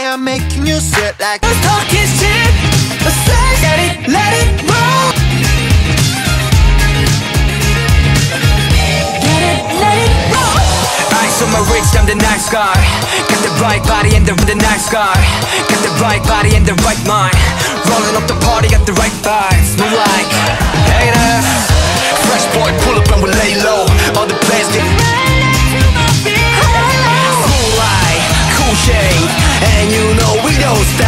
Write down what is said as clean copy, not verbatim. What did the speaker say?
I'm making you sweat like I'm talking shit, but say let it roll. Let it roll. Eyes on my wrist, I'm the nice guy. Got the right body and the nice guy. Got the right body and the right mind. Rolling up the party, got the right vibes. Move like haters. Fresh boy, pull up and we lay low. All the players get cool light, cool shade, and you know we don't stop.